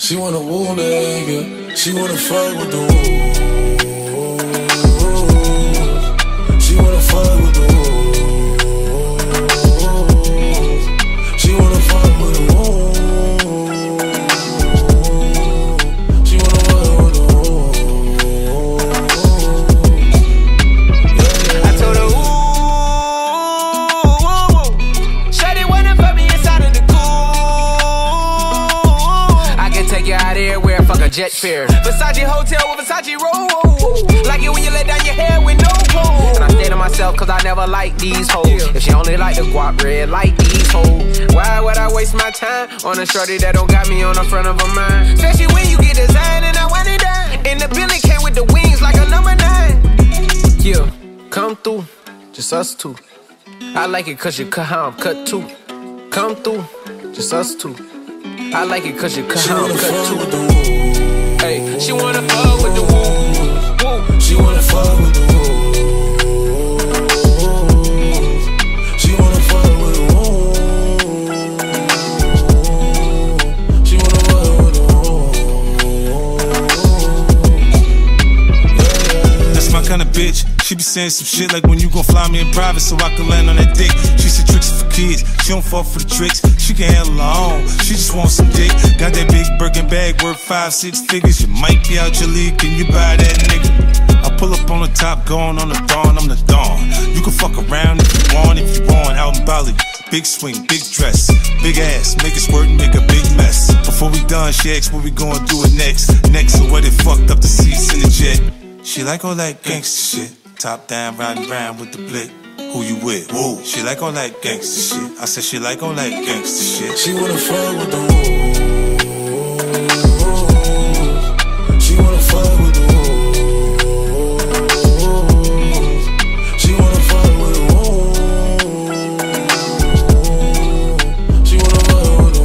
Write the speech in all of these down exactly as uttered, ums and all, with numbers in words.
She wanna woo nigga. She wanna fuck with the woo. She wanna fuck with the woo. She wanna fuck with the woo. She wanna fuck with the woo. Yeah. I told her, ooh, ooh, ooh. Shawty wanna fuck me inside of the take you out of here, wear fuck a jet fare. Versace hotel with Versace roll. Like it when you let down your hair with no clothes. And I stay to myself cause I never like these hoes. If she only like the guap red like these hoes, why would I waste my time on a shorty that don't got me on the front of her mind? Especially when you get designed and I want it done. And the building came with the wings like a number nine. Yeah, come through, just us two. I like it cause you cut how I'm cut too. Come through, just us two. I like it cause you cut how I'm cut too. Hey, she wanna fuck with the woo, woo. She wanna fuck with the woo. She wanna fuck with the woo. She wanna fuck with the woo. That's my kind of bitch. She be saying some shit like when you gon' fly me in private so I can land on that dick. She said tricks for kids, she don't fall for the tricks. She can handle her own, she just wants some dick. Got that big Birkin bag worth five, six figures. You might be out your league, can you buy that nigga? I pull up on the top, going on the dawn, I'm the dawn. You can fuck around if you want, if you want. Out in Bali, big swing, big dress, big ass, make it squirt and make a big mess. Before we done, she asked what we gonna do it next. Next, so what it fucked up the seats in the jet. She like all that gangsta shit. Top down, riding round with the blick. Who you with? Whoa. She like all that gangsta shit. I said she like all that gangsta shit. She wanna fuck with the woo. She wanna fuck with the woo. She wanna fuck with the woo. She wanna fuck with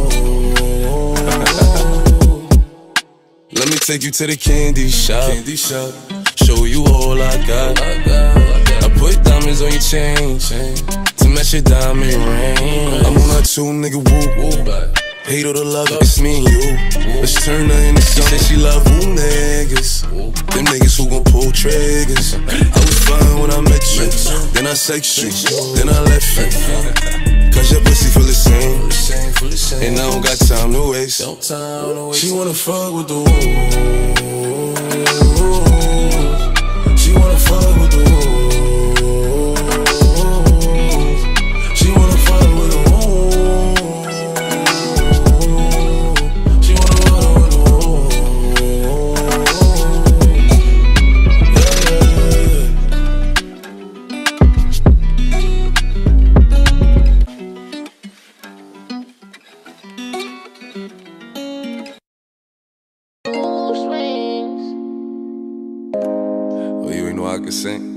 the woo. Let me take you to the candy shop. Candy shop. Show you all I got. I, got, I, got. I put diamonds on your chain, chain to match your diamond ring. I'm on that two nigga woo woo. Hate all the love, it's me and you. Let's turn her into something. She love woo niggas. Them niggas who gon' pull triggers. I was fine when I met you, then I sex you, then I left you. Cause your pussy feel the same, and I don't got time to waste. She wanna fuck with the woo. She wanna fuck with the woo. She wanna fuck with the woo. She wanna fuck with the woo. Oh, you ain't know I could sing.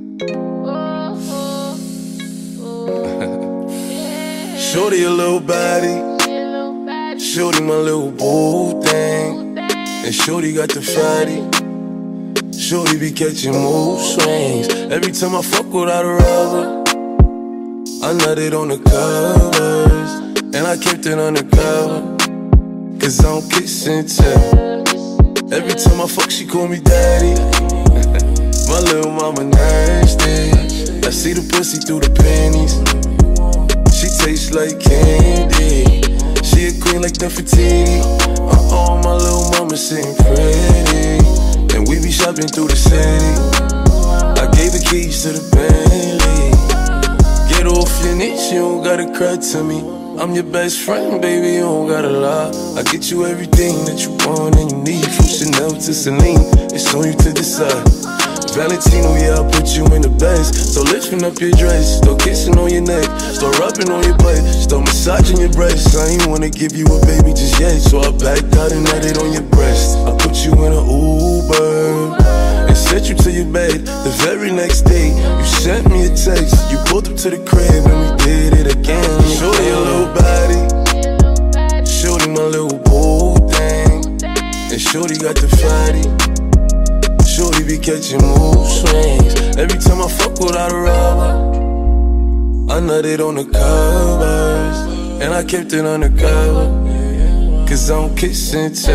Shorty a little body, shorty my little boo thing, and shorty got the fatty. Shorty be catching mood swings. Every time I fuck without a rubber, I nutted on the covers, and I kept it undercover, cause I don't kiss and tell. Every time I fuck she call me daddy. My little mama nasty. I see the pussy through the panties. She tastes like candy. She a queen like Nefertiti. Uh-oh, my little mama sitting pretty, and we be shopping through the city. I gave the keys to the Bentley. Get off your niche, you don't gotta cry to me. I'm your best friend, baby, you don't gotta lie. I get you everything that you want and you need, from Chanel to Celine. It's on you to decide. Valentino, yeah, I'll put you in the best. So lifting up your dress, start kissing on your neck, start rubbing on your butt, start massaging your breasts. I ain't wanna give you a baby just yet, so I backed out and nutted on your breast. I put you in an Uber and sent you to your bed. The very next day, you sent me a text. You pulled up to the crib and we did it again. Shorty a little body, shorty my little boo thing, and shorty got the fatty. Shorty be catching mood swings. Every time I fuck without a rubber, I nutted on the covers, and I kept it undercover, cause I don't kiss and tell.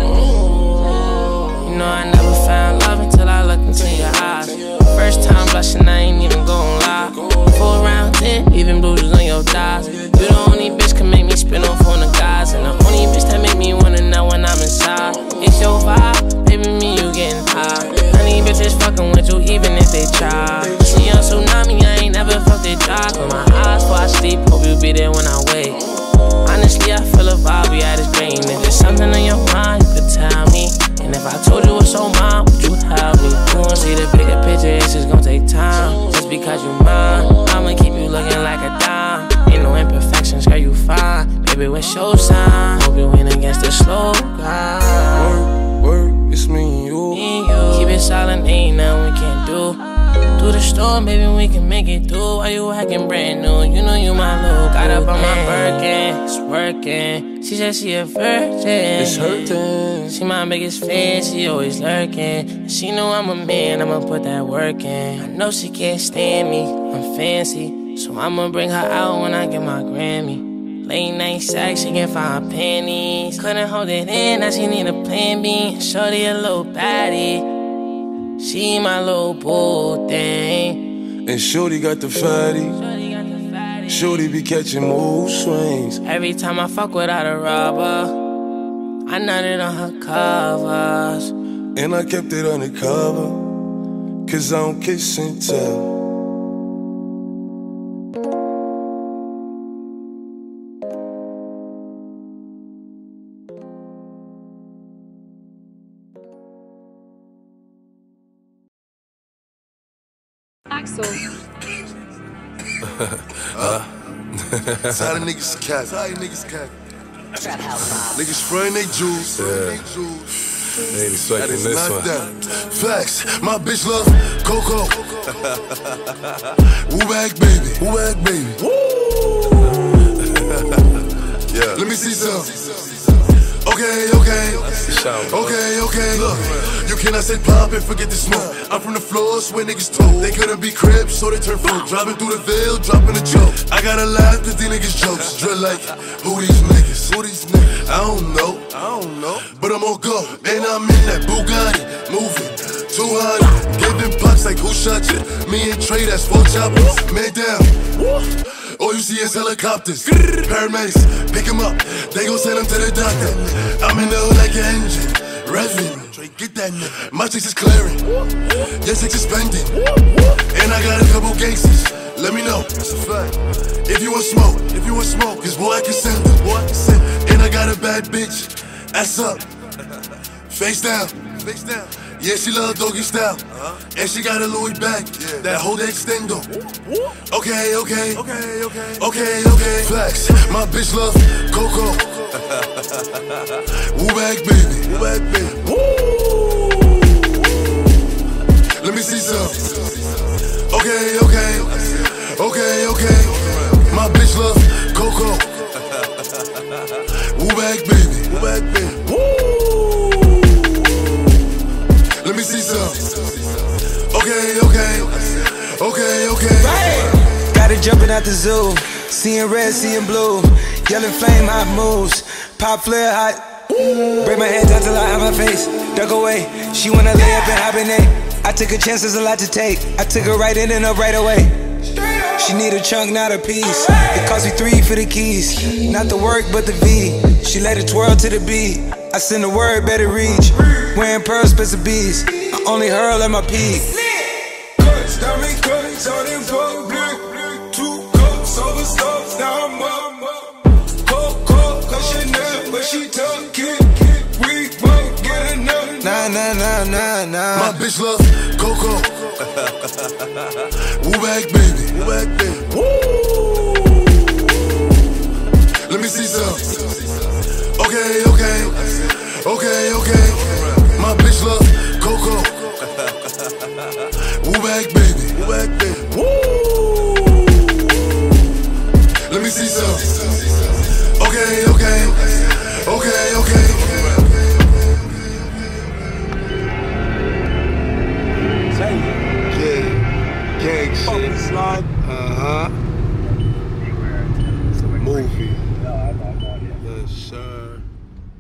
You know I never found love until I looked into your eyes. First time blushing, I ain't even gon' lie. Four round ten, even bruises on your thighs. You the only bitch can make me spin off on the guys, and the only bitch that make me wanna know when I'm inside. It's your vibe, baby, me, you getting high. Honey bitches fucking with you even if they try. See on tsunami, I ain't never felt it dry. Close my eyes before I sleep, hope you be there when I wake. Honestly, I feel a vibe, we at this brain. If there's something on your mind, you could tell me. And if I told you what's on mine, would you help me? You won't see the bigger picture, it's just gonna take time. Just because you mine, I'ma keep you looking like a dime. Ain't no imperfections, girl, you fine. Baby, what's your sign? Hope you win against the slow guy. Work, work, it's me and you. Me and you. Keep it silent, ain't nothing we can't do. Through the storm, baby, we can make it through. Why you acting brand new? You know you my little. Got up on my Birkin, it's working. She said she a virgin. It's hurting. She my biggest fan, she always lurking. She know I'm a man, I'ma put that work in. I know she can't stand me, I'm fancy, so I'ma bring her out when I get my Grammy. Late night sex, she can find panties. Couldn't hold it in, now she need a plan B. Shorty a little baddie, she my little boo thing. And Shorty got the fatty. Shorty be catching mood swings. Every time I fuck without a rubber, I nutted on her covers. And I kept it undercover, cause I don't kiss and tell. Axel. uh, Tired of niggas cap. Tired of niggas cap. Niggas spraying they juice. Yeah. They ain't expecting this one. That. Facts. My bitch love Coco. Woo back baby. Woo back baby. Woo. Yeah. Let me see some. Okay, okay, okay, okay, look, you cannot say pop and forget the smoke. I'm from the floors where niggas talk. They couldn't be cribs, so they turn folk. Driving through the veil, dropping a joke. I gotta laugh cause these niggas jokes. Drill like, who these niggas? Who these niggas? I don't know, I don't know. But I'm on go, and I'm in that Bugatti, moving two hundred, giving pops like who shot you? Me and Trey, that's four choppers, man down. All you see is helicopters, paramedics, pick him up, they gon' send him to the doctor. I'm in the hood like an engine, revving, get that nigga. My chicks is clearing, your chicks is spending, and I got a couple gangsters, let me know, that's a fact. If you want smoke, if you want smoke, cause boy I can send them, boy I can send them. And I got a bad bitch, ass up, face down, face down. Yeah, she love doggy style, uh-huh. And she got a Louis bag, yeah. That whole extendo. Okay, okay, okay, okay, okay, okay. Flex, my bitch love Coco. Woo back baby, woo back baby. Woo. Let me see some. Okay, okay, okay, okay. My bitch love Coco. Woo back baby, woo back baby. Woo. Let me see some. Okay, okay, okay, okay. Right. Got it jumping out the zoo, seeing red, seeing blue, yellow flame, hot moves, pop flare hot. Break my hands out till I have my face, duck away. She wanna lay up and hibernate. I took a chance, there's a lot to take. I took her right in and up right away. She need a chunk, not a piece. It cost me three for the keys, not the work but the V. She let it twirl to the beat. I send a word, better reach. Wearing pearls, spits of bees. I only hurl at my peak. Cuts, diamond cuts, out in public. Two cups, over stuff, now I'm up. Coke, coke, cause Chanel, but she took it. We won't get enough. Nah, nah, nah, nah, nah. My bitch love Coco. Woo back baby, woo back baby. Woo. Let me see some. Okay, okay, okay, okay. My bitch love Coco. Woo back baby, woo back baby. Woo. Let me see some. Okay, okay, okay, okay. Yeah, gang shit. Slide. Uh huh. It's a movie. Yes, sir.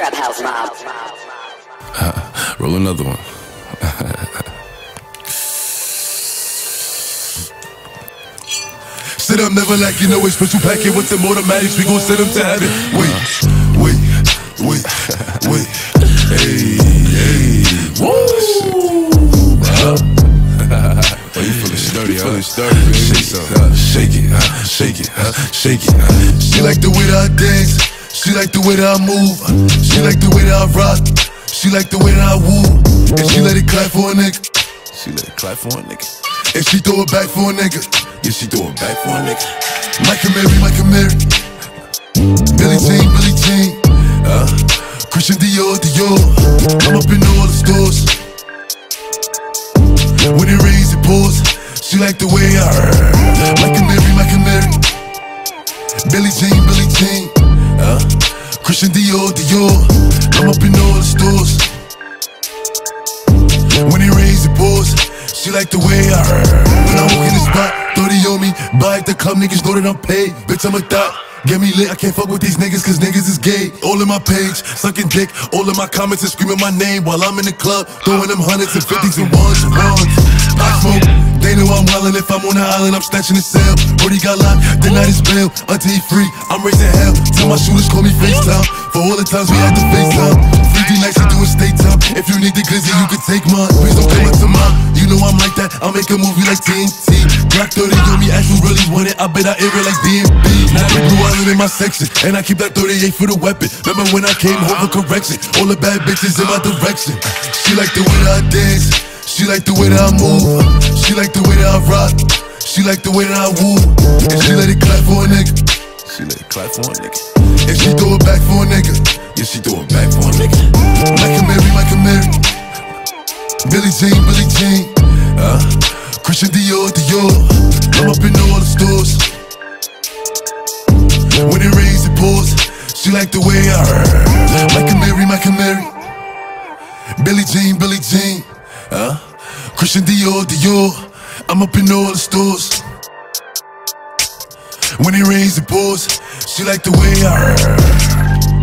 Trap House Mob. Uh, roll another one. Sit up, never like you know it's special packet with them automatics. We gon' send them to heaven. Wait, wait, wait, wait. Hey, hey, woo! Uh, oh, you feelin' sturdy, huh? Feelin' sturdy, baby. Shake it, uh, shake it, uh, shake it, uh, shake it. She like the way that I dance. She like the way that I move. She like the way that I rock. She like the way that I woo. And she let it clap for a nigga. She let it clap for a nigga. And she throw it back for a nigga. Yeah, she throw it back for a nigga. Michael Mary, Michael Mary. Billie Jean, Billie Jean. Uh, Christian Dior, Dior. I'm up in all the stores. When it rains, it pours. She like the way I heard. Michael Mary, Michael Mary. Billie Jean, Billie Jean. Uh, Christian Dior, Dior. I'm up in all the stores. When it rains, it pours. She like the way I heard. When I walk in the spot, thirty on me. Buy at the club, niggas know that I'm paid. Bitch, I'm a thot. Get me lit, I can't fuck with these niggas cause niggas is gay. All in my page, sucking dick. All in my comments and screaming my name while I'm in the club, throwing them hundreds and fifties and ones and ones. I smoke, they know I'm wildin'. If I'm on the island, I'm snatching the cell. Brody got locked, the night is bail. Until he free, I'm raising hell. Tell my shooters call me FaceTime. For all the times we had to FaceTime. fifty nights to do a state time. If you need the glizzy, you can take mine. Please don't come up to mine. You know I'm like that, I'll make a movie like T N T. Glock thirty on me, ask who really want it. I bet I air it like D M B. Blue Island in my section, and I keep that thirty-eight for the weapon. Remember when I came home for correction? All the bad bitches in my direction. She like the way that I dance. She like the way that I move. She like the way that I rock. She like the way that I woo. And she let it clap for a nigga. She let it clap for a nigga. And she throw it back for a nigga. Yeah, she throw it back for a nigga. Michael Mary, Michael Mary. Billie Jean, Billie Jean. Uh, Christian Dior, Dior. I'm up in all the stores. When it rains, it pours. She like the way I heard. Michael Mary, Michael Mary. Billie Jean, Billie Jean. Uh, Christian Dior, Dior. I'm up in all the stores. When it rains, it pours. She like the way I heard.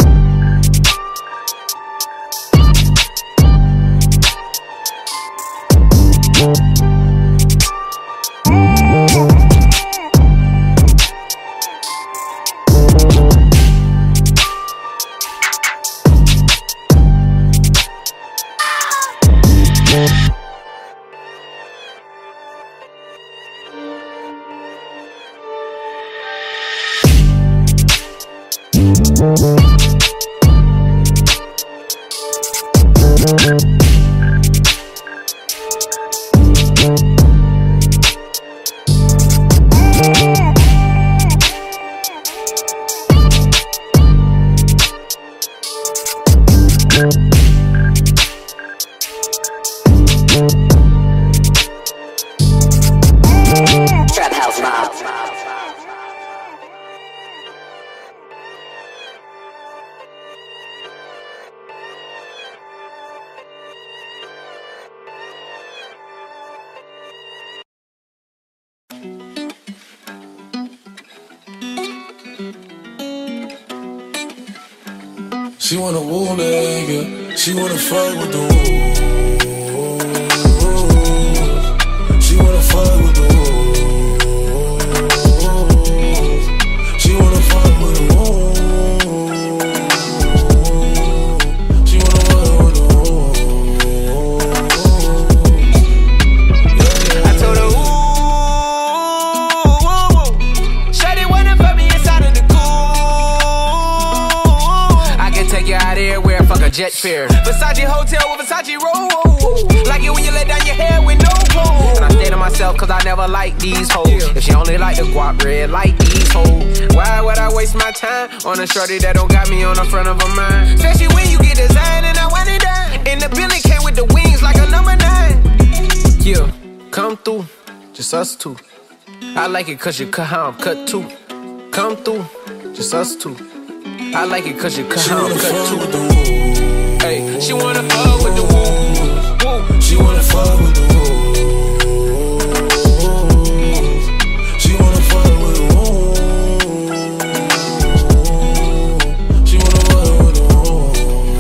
Trap House Mob. She wanna woo nigga. She wanna fight with the wolves. She wanna fight with the wolves. She wanna fight with the wolves. She wanna fight with the wolves. I told her, ooh, shawty wanna fuck me inside of the cool. I can take you out everywhere, fuck a jet fare. Versace hotel with Versace roll. Like it when you let down your hair with no clothes. And I stay to myself cause I never like these hoes. If she only like the guap red like these hoes, why would I waste my time on a shorty that don't got me on the front of her mind? Especially when you get designed and I want it down. And the Billy came with the wings like a number nine. Yeah, come through, just us two. I like it cause you cut how I'm cut too. Come through, just us two. I like it cause you cut how I'm cut too. Hey, she wanna fuck with the woo. She wanna fuck with the wolves. She wanna fuck with the wolves. She wanna fuck with the wolves.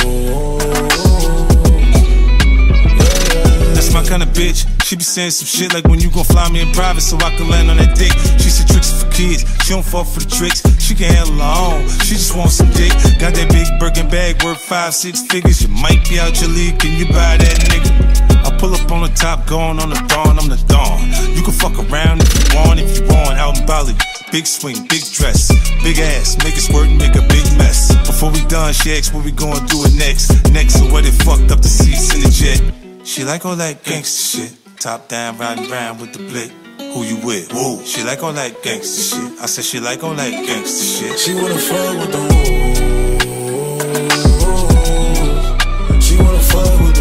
She be saying some shit like when you gon' fly me in private so I can land on that dick. She said tricks for kids, she don't fall for the tricks. She can handle her own, she just wants some dick. Got that big Birkin bag worth five, six figures. You might be out your league, can you buy that nigga? I pull up on the top, going on the dawn, I'm the dawn. You can fuck around if you want, if you want, out in Bali. Big swing, big dress, big ass, make it squirt and make a big mess. Before we done, she asked what we gon' do it next. Next, so what it fucked up the seats in the jet. She like all that gangsta shit. Top down, riding round with the blick. Who you with? Woo. She like all that gangsta shit. I said she like all that gangsta shit. She wanna fuck with the wolves. She wanna fuck with the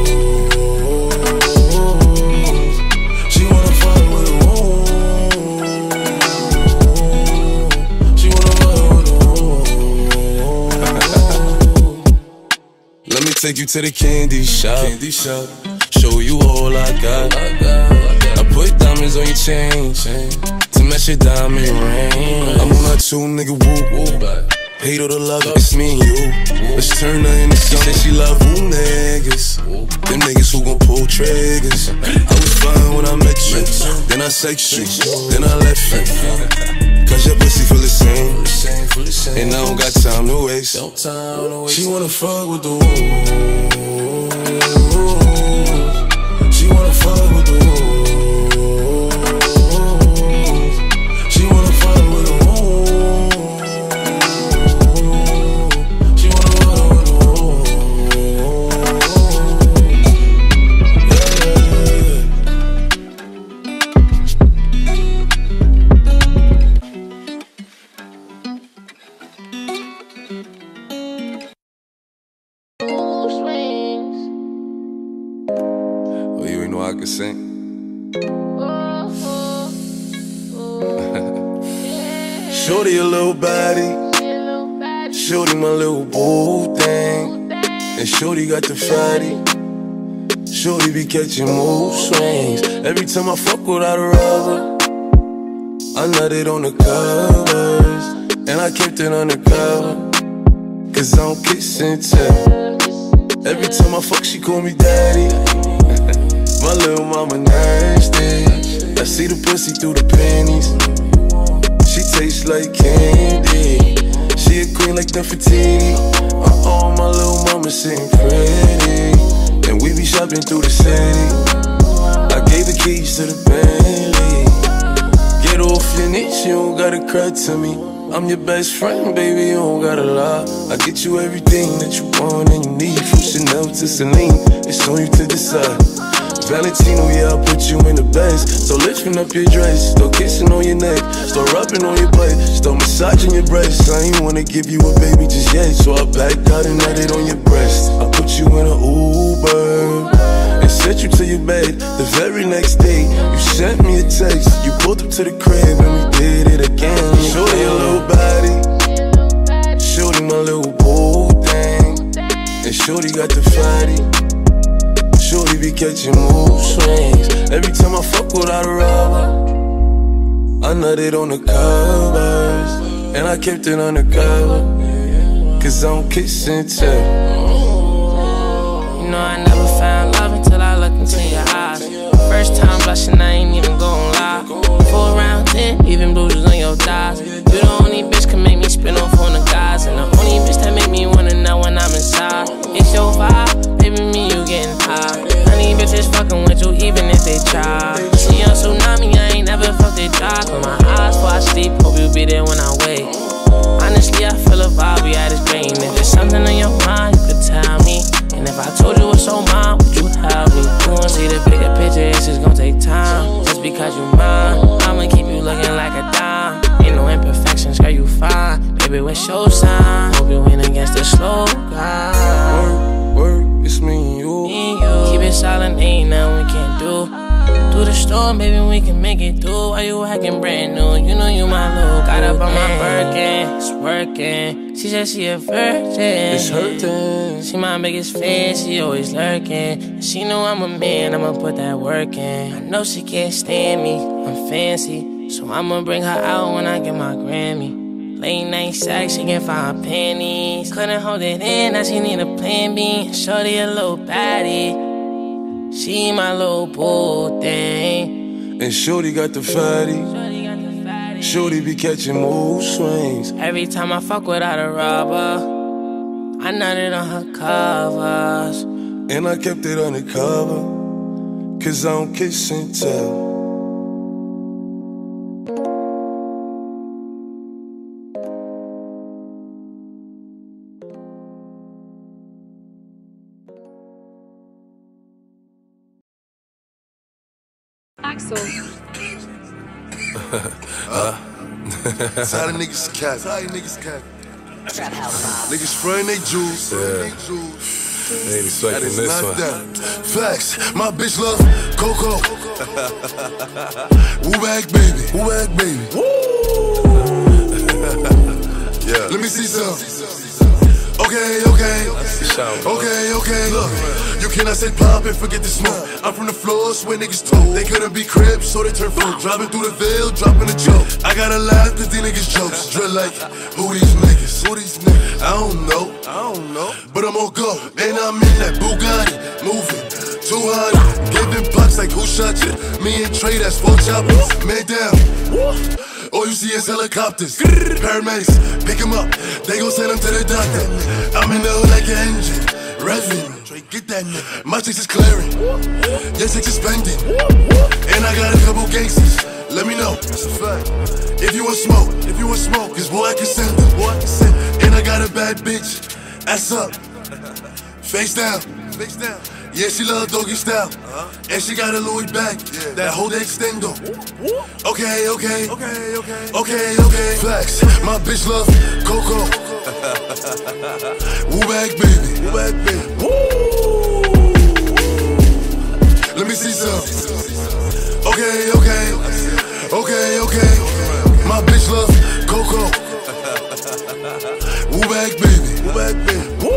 wolves. She wanna fuck with the wolves. She wanna fuck with the wolves. Let me take you to the candy shop. Candy shop. Show you all I got. I put diamonds on your chain, chain to match your diamond ring. I'm on that two nigga whoop whoop. Hate all the love, it's me and you. Let's turn her into something. She said she love who niggas. Them niggas who gon' pull triggers. I was fine when I met you, then I sex you, then I left you. Cause your pussy feel the same, and I don't got time to waste. She wanna fuck with the wolves. She wanna fuck with the wolves. She wanna fuck with the wolves. She wanna fuck with the wolves. Oh, you ain't know I could sing? Shorty a little body, shorty my little boo thing, and shorty got the fatty. Shorty be catching mood swings. Every time I fuck without a rubber, I nutted on the covers, and I kept it undercover, cause I don't kiss and tell. Every time I fuck she call me daddy. My little mama nasty. I see the pussy through the panties. She tastes like candy. She a queen like Nefertiti. Uh-oh, my little mama sitting pretty, and we be shopping through the city. I gave the keys to the Bentley. Get off your niche, you don't gotta cry to me. I'm your best friend, baby, you don't gotta lie. I get you everything that you want and you need. From Chanel to Celine, it's on you to decide. Valentino, yeah, I'll put you in the best. So lifting up your dress, start kissing on your neck, start rubbing on your butt, start massaging your breasts. I ain't wanna give you a baby just yet, so I backed out and nutted on your breast. I put you in an Uber and sent you to your bed. The very next day, you sent me a text. You pulled up to the crib and we did it again. Shorty a little body, shorty my little boo thing, and shorty got the fatty. Shorty be catching mood swings. Every time I fuck without a rubber, I nutted on the covers, and I kept it undercover, cause I don't kiss and tell. You know I never found love until I looked into your eyes. First time blushing, I ain't even gon' lie. Four round ten, even bruises on your thighs. You the only bitch can make me spin off on the guys, and the only bitch that make me wanna know when I'm inside. It's your vibe, baby, me you getting high. Honey bitches fucking with you even if they try. See on tsunami, I ain't never felt they dry. Close my eyes before I sleep, hope you be there when I wake. Honestly, I feel a vibe, we at this brain. If there's something on your mind, you could tell me. And if I told you it's so mine, would you help me? You won't see the bigger picture, it's just gon' take time. Just because you mine, I'ma keep you looking like a dime. Ain't no imperfections, girl, you fine. Baby, what's your sign? Hope you win against the slow guy. Work, work, it's me and you. Me and you. Keep it silent, ain't nothing we can't do. Through the storm, baby, we can make it through. Why you acting brand new? You know you my little. Got up on my Birkin, it's working. She said she a virgin. It's hurting. She my biggest fan, she always lurking. She know I'm a man, I'ma put that work in. I know she can't stand me, I'm fancy, so I'ma bring her out when I get my Grammy. Late night sex, she can find panties. Couldn't hold it in, now she need a plan B. Shorty a little baddie. She my little boo thing. And Shorty got the fatty. Shorty be catching mood swings. Every time I fuck without a rubber, I nutted on her covers. And I kept it undercover, cause I don't kiss and tell. Axel. uh, That's how the niggas cat. That's how the niggas cat. Trap House Mob. Niggas spraying they juice. Yeah. They ain't expecting this one. That. Facts. My bitch love Coco. Woo bag baby. Woo bag baby. Woo. Yeah. Let me see some. Okay, okay, okay, okay, look, you cannot say pop and forget the smoke. I'm from the floors where niggas told they couldn't be cribs, so they turn fruit. Driving through the veil, dropping a joke. I gotta laugh cause these niggas jokes. Drill like, who these niggas? Who these niggas? I don't know, I don't know, but I'm on go. And I'm in that Bugatti, moving two hundred, giving pucks like who shot you? Me and Trey, that's four choppers. Man down. All you see is helicopters, paramedics, pick him up, they gon' send him to the doctor. I'm in the hood like an engine, revving, get that nigga. My chicks is clearing, your chicks is spending, and I got a couple gangsters, let me know, that's a fact. If you want smoke, if you want smoke, cause boy I can send them, boy I can send them. And I got a bad bitch, ass up, face down, face down. Yeah, she love doggy style, uh-huh. And she got a Louis bag, yeah. That whole extendo. Okay, okay, okay, okay, okay, okay. Flex, my bitch love Coco. Woo bag baby, woo bag baby. Woo. Let me see some. Okay, okay, okay, okay. My bitch love Coco. Woo bag baby, woo bag baby. Woo.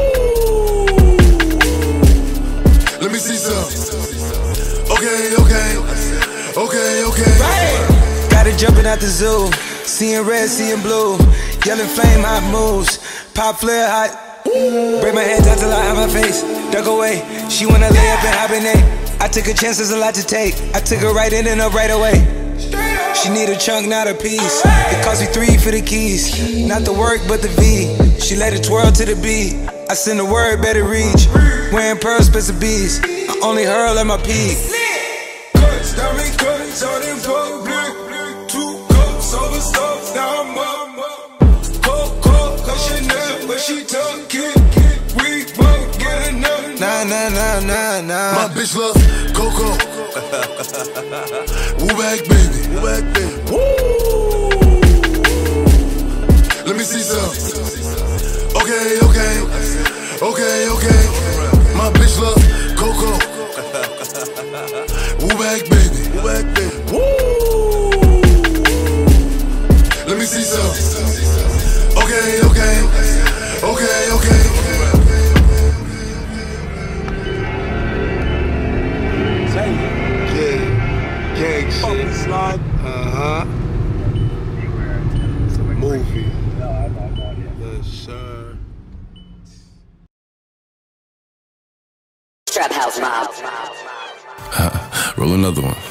Let me see some. Okay, okay, okay, okay. Right. Got it jumping out the zoo, seeing red, seeing blue, yellow flame, hot moves, pop flare hot. Break my head down till I have my face. Duck away. She wanna lay up and hibernate. I took a chance, there's a lot to take. I took her right in and up right away. She need a chunk, not a piece. It cost me three for the keys. Not the work, but the V. She let it twirl to the beat. I send the word, better reach. Wearing pearls, special bees. I only hurl at my peak. Cuts, diamond cuts, all in public. Two cups, all the stuff, now I'm up. Coco, cause Chanel, but she talking. We won't get enough. Nah, nah, nah, nah, nah. My bitch love Coco. Woo bag baby, woo bag baby. Woo. Let me see some. Okay, okay, okay, okay. My bitch love Coco. Woo bag baby, woo bag baby. Woo. Let me see some. Okay, okay, okay, okay. Gang, gang shit. Uh-huh. Movie. Yes, sir. Trap House Mob. Uh, roll another one.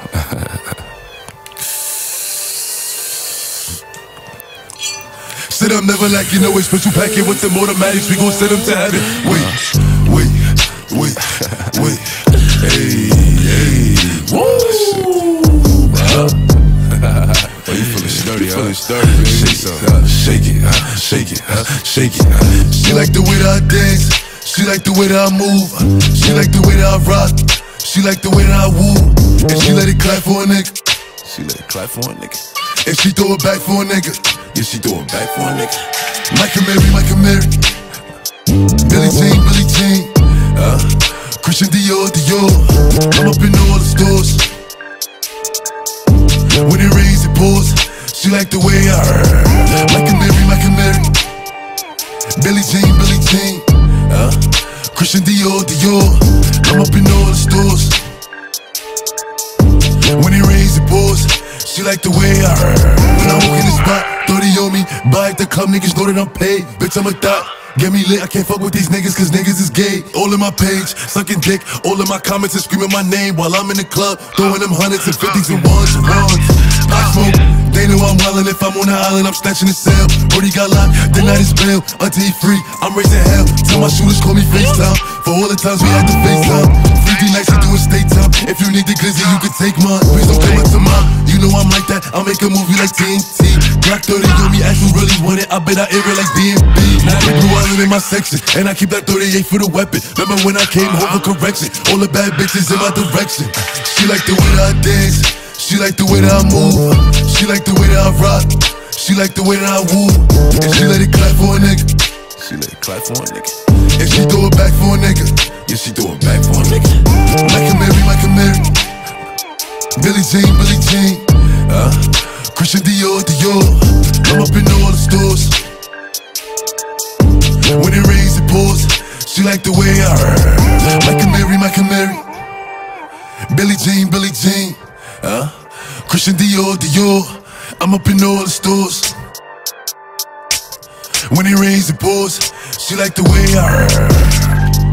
Sit up, never like you know it's special packet with the automatics. We gon' send them to heaven. Wait, wait, wait, wait. Hey, hey. Woo! Uh, oh, you feeling sturdy, huh? Feeling sturdy, baby. Shake, uh, shake it, uh, shake it, uh, shake it. Uh. She like the way that I dance. She like the way that I move. She like the way that I rock. She like the way that I woo. And she let it clap for a nigga. She let it clap for a nigga. And she throw it back for a nigga. Yeah, she throw it back for a nigga. Michael Mary, Michael Mary. Billie Jean, Billie Jean. Uh, Christian Dior, Dior. I'm up in all the stores. When it rains, it pours. She like the way I heard. Michael Mary, Michael Mary. Billie Jean, Billie Jean. Uh, Christian Dior, Dior. I'm up in all the stores. When it rains, it pours. She like the way I heard. When I walk in the spot, thirty on me. Buy at the club, niggas know that I'm paid. Bitch, I'm a thot. Get me lit, I can't fuck with these niggas cause niggas is gay. All in my page, sucking dick. All in my comments and screaming my name while I'm in the club, throwing them hundreds and fifties and ones and ones. I smoke, they know I'm wildin'. If I'm on the island, I'm snatching the cell. Brody got locked, the night is bail. Until he free, I'm raising hell. Tell my shooters call me FaceTime. For all the times we had to FaceTime. three D nights, you doing state time. If you need the glizzy, you can take mine. Please don't come up to mine. You know I'm like that, I'll make a movie like T N T. Black thirty on me, ask who really want it. I bet I air it like D M B. Now I grew island in my section, and I keep that thirty-eight for the weapon. Remember when I came home for correction? All the bad bitches in my direction. She like the way that I dance. She like the way that I move. She like the way that I rock. She like the way that I woo. And she let it clap for a nigga. She let it clap for a nigga. And she throw it back for a nigga. Yeah, she throw it back for a nigga. Michael Mary, Michael Mary. Billie Jean, Billie Jean. Uh, Christian Dior, Dior. I'm up in all the stores. When it rains, it pours. She like the way I heard. Michael Mary, Michael Mary. Billie Jean, Billie Jean. Uh, Christian Dior, Dior. I'm up in all the stores. When it rains, it pours. She like the way I heard.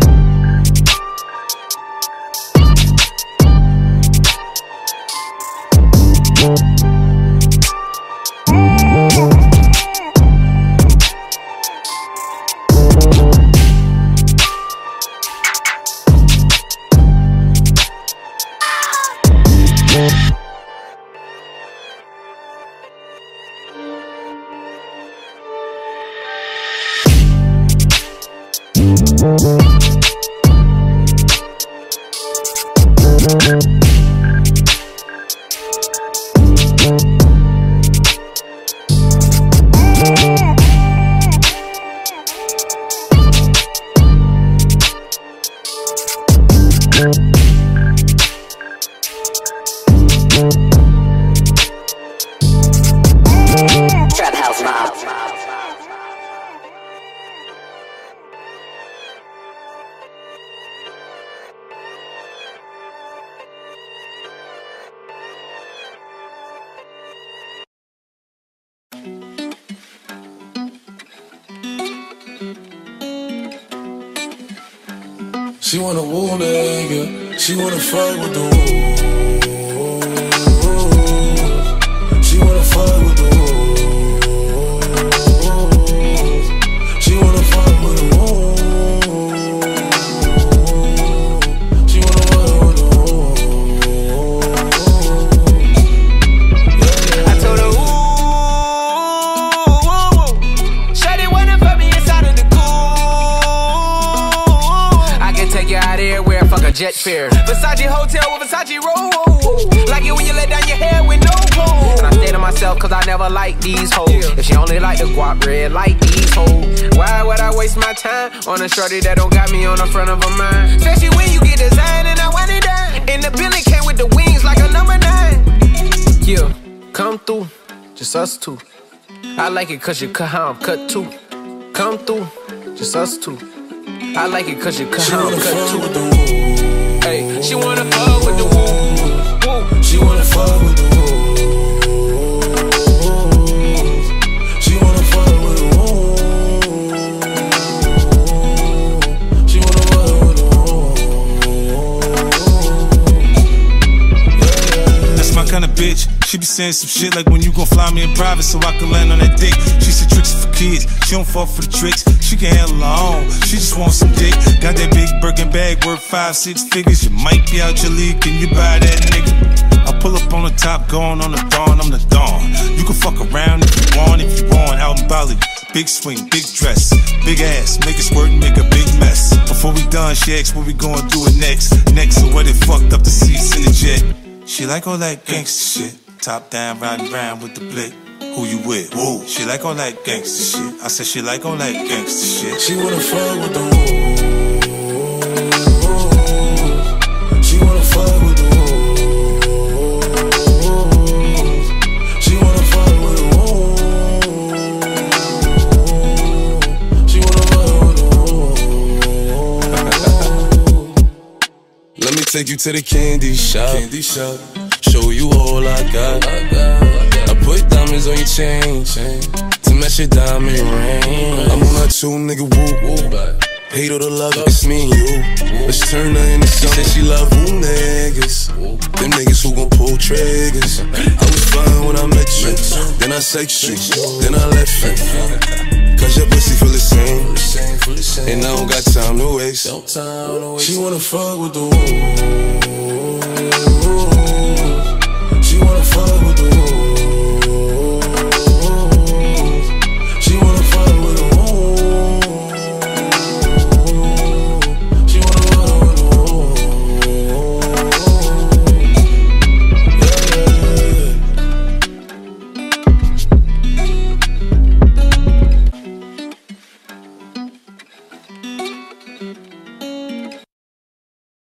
Trap House Mob. She wanna woo nigga, she wanna fight with the wolves. She wanna fight with the wolves. She wanna fight with the wolves. She wanna fight with the wolves. I told her, ooh, shawty waiting for me inside of the cool. I can take you out everywhere, fuck a jet fare. Versace hotel with Versace roll. Like it when you let down your hair with no clothes. And I stay to myself cause I never like these hoes. If she only like the guap red, like these hoes. Why would I waste my time on a shorty that don't got me on the front of her mind? Especially when you get designed and I want it done. And the Billy came with the wings like a number nine. Yeah, come through, just us two. I like it cause you cut how I'm cut too. Come through, just us two. I like it cause you cut how I'm cut too. Hey, she wanna fuck with the woo. She wanna fuck with the wolves. She wanna fuck with the wolves. She wanna fuck with the wolves. That's my kind of bitch. She be saying some shit like when you gon' fly me in private so I can land on that dick. She said tricks for kids, she don't fall for the tricks. She can handle her own, she just wants some dick. Got that big Birkin bag worth five, six figures. You might be out your league, can you buy that nigga? I pull up on the top, going on the dawn, I'm the dawn. You can fuck around if you want, if you want. Out in Bali, big swing, big dress, big ass, make it squirt and make a big mess. Before we done, she asked what we gonna do it next. Next to what it fucked up the seats in the jet. She like all that gangsta shit. Top down, riding round with the blick. Who you with? Woo. She like all that gangsta shit. I said she like all that gangsta shit. She wanna fuck with the wolves. She wanna fuck with the wolves. She wanna fuck with the wolves. She wanna fuck with the wolves. Let me take you to the candy shop. Candy shop. Show you all I got. I got. on your chain, to match your diamond ring. I'm on that two nigga woo. Hate all the love, it's me and you. Let's turn her into something. She said she love who niggas. Them niggas who gon' pull triggers. I was fine when I met you. Then I sex you. Then I left you. Cause your pussy feel the same. And I don't got time to waste. She wanna fuck with the woo.